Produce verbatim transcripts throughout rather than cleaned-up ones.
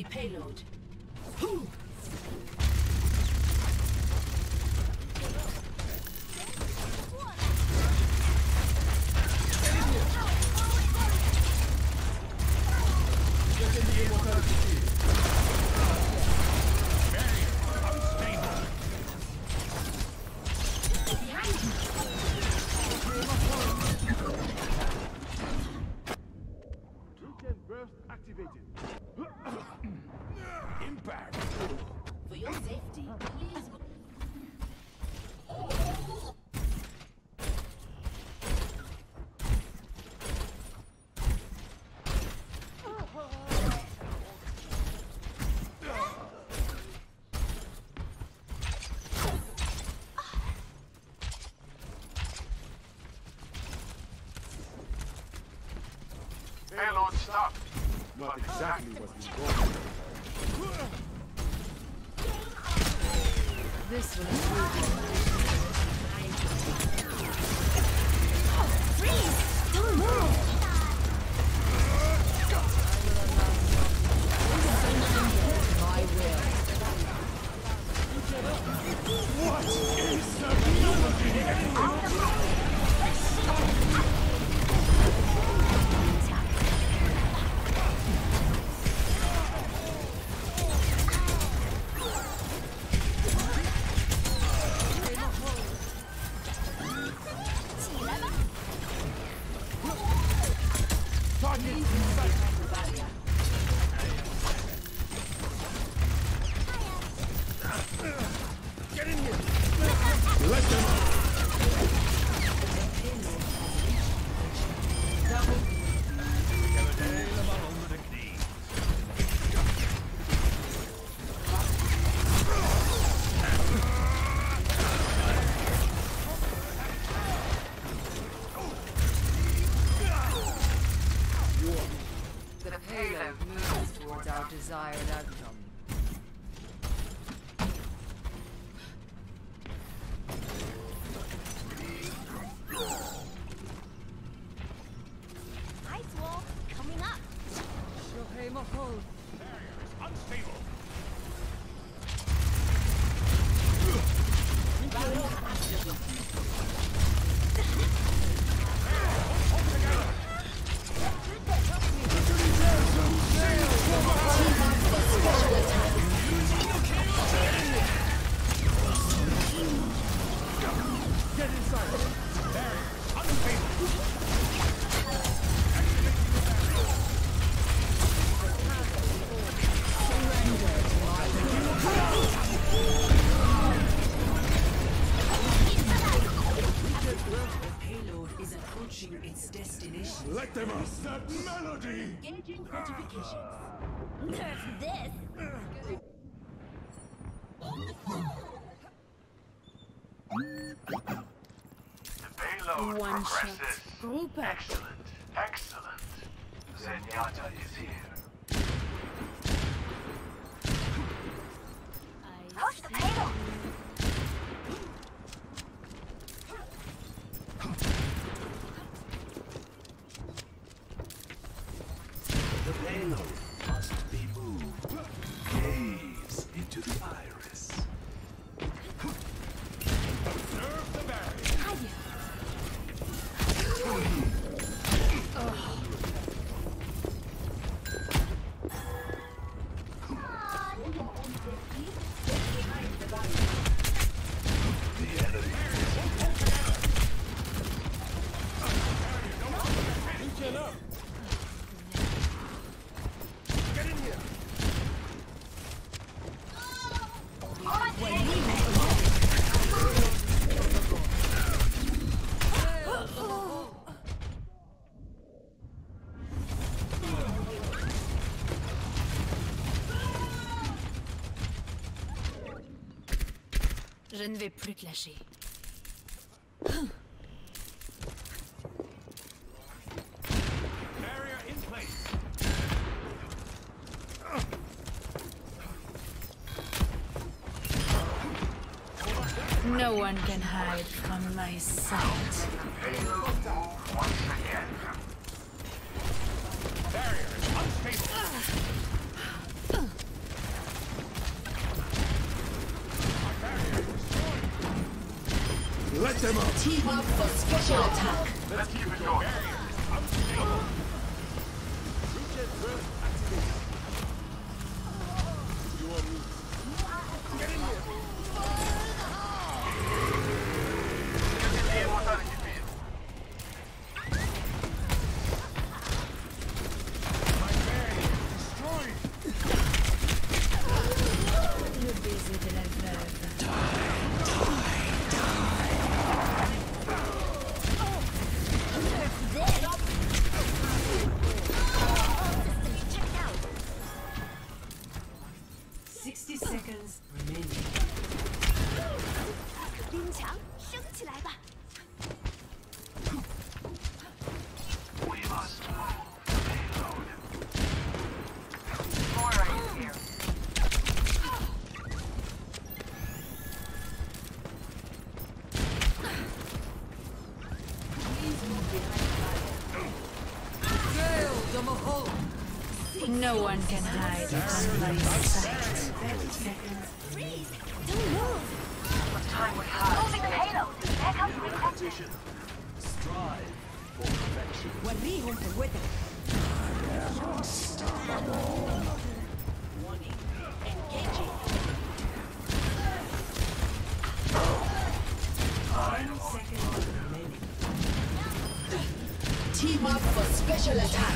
the payload. Impact. For your safety, please. Payload stopped. Not exactly what we wanted. This will improve. Freeze! Don't move! My will. What is the melody? Get in here. Let them out. The payload moves towards our desired outcome. Ice wall coming up. Shohei Mahol. Barrier is unstable. Get inside. Barrier is unstable. The payload is approaching its destination. Let them out. That melody. Engaging fortifications. Nerf this. The payload One shot. progresses. Group up. Excellent. Excellent. Zenyatta is here. Push the payload. The payload must be moved. Gaze into the iris. Observe the barrier. The enemy Get up. Get in here. Je ne vais plus te lâcher. Barrier in place. No one can hide from my sight. Payload move once again. Barrier is unstable. Let them up. Team up for special attack. Let's keep it going. Le baiser de la veuve. Sixty seconds remaining. 冰墙升起来吧！ We must move. Payload. Moira is here. Gale the Mahal. No one can hide from my sight. Freeze! Don't move! Moving payload! Backup requested! Strive for perfection. Ten seconds remaining. Team up for special attack.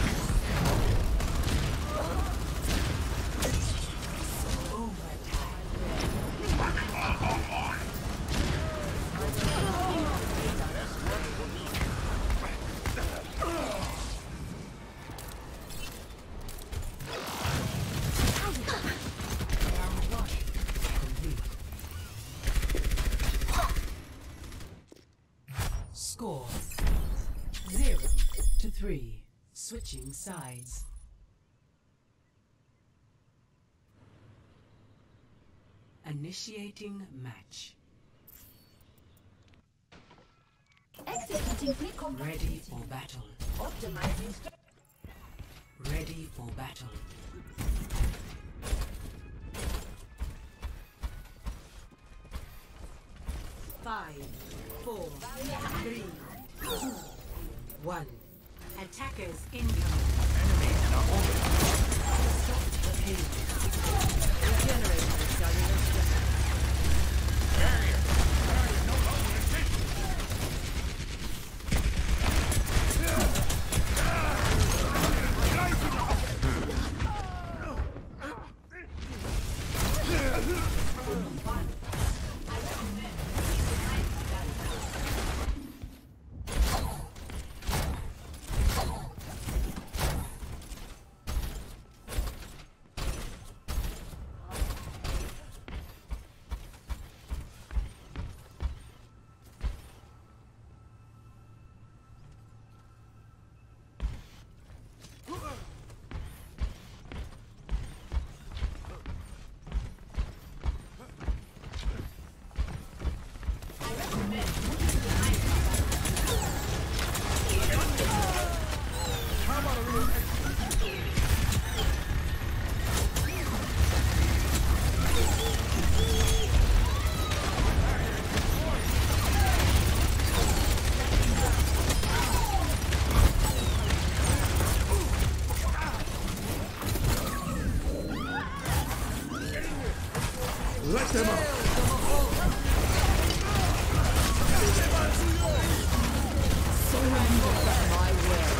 Score zero to three. Switching sides. Initiating match. Executing recon. Ready for battle. Optimizing. Ready for battle. Five, four, three, two, one. Attackers incoming. Stop the page. Regenerating cellular strength. Let them up. My will.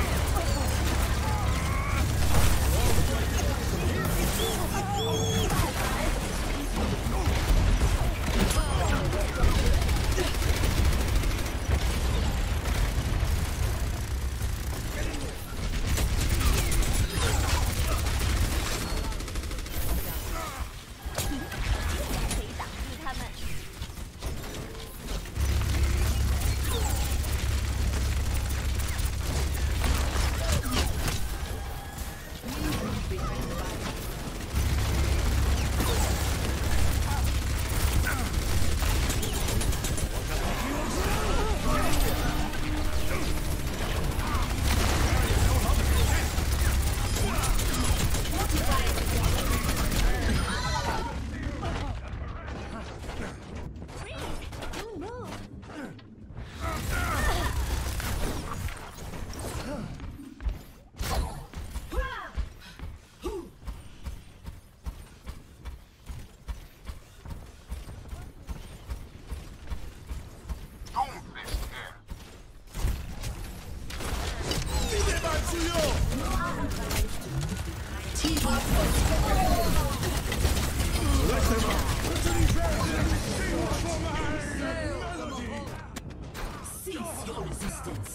Cease your resistance.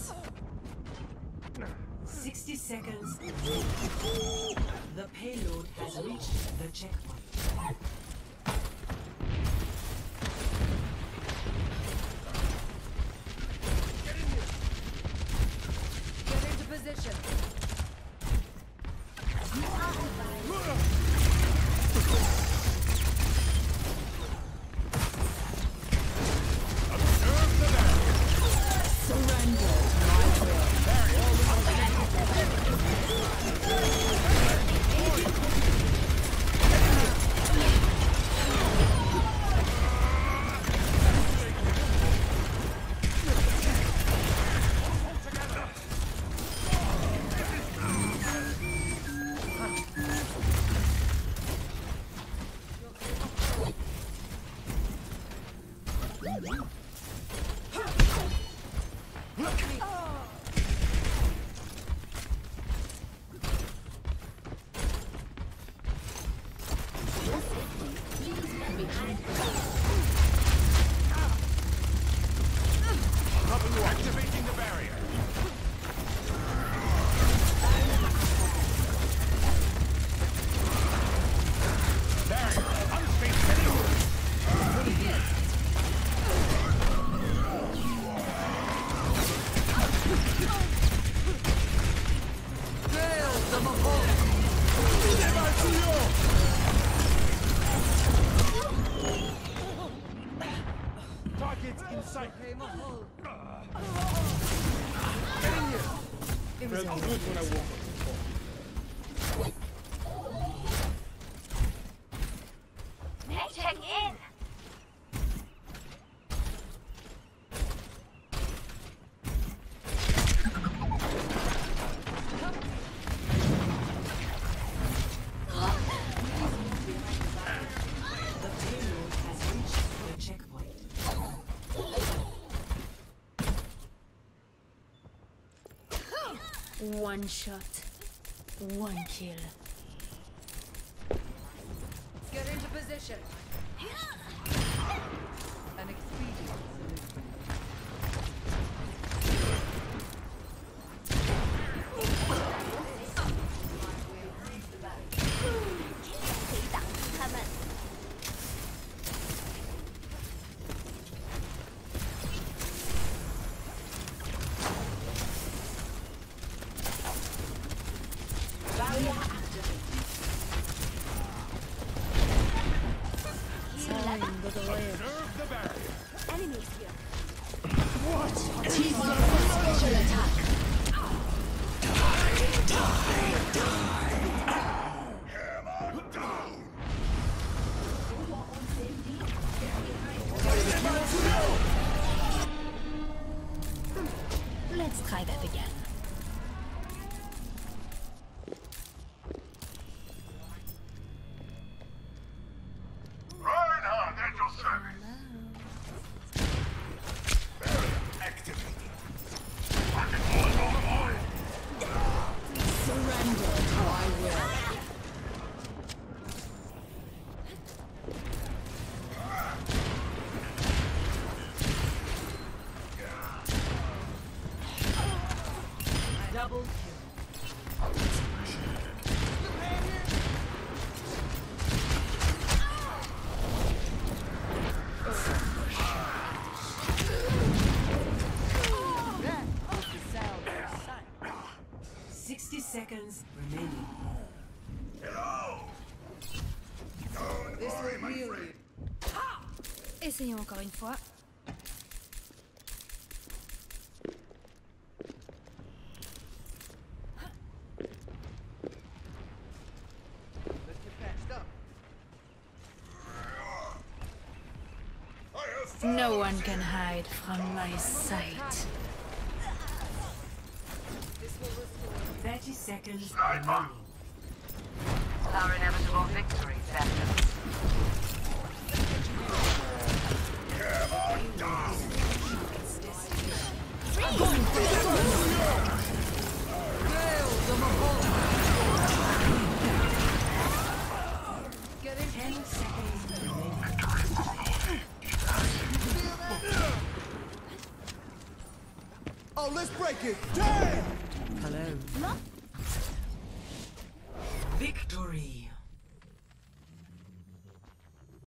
sixty seconds. The payload has reached the checkpoint. Get into position. Activating the barrier. Barrier. Unspaced anywhere. Targets in sight. Feels good when I walk. Check in. The payload has reached the checkpoint. One shot, one kill. Get into position. An expedient Observe the barrier. Enemies here. What? Special attack. Let's try that again. Reinhardt at your service. Activating. Surrender, I will. Double kill. Sixty seconds remaining. This will heal you. Essayons encore une fois. Let's get patched up. No one can hide from my sight. This will restore. Thirty seconds remaining. Our inevitable victory, Becca. Ten seconds remaining. let's break it. Damn! Hello. Victory.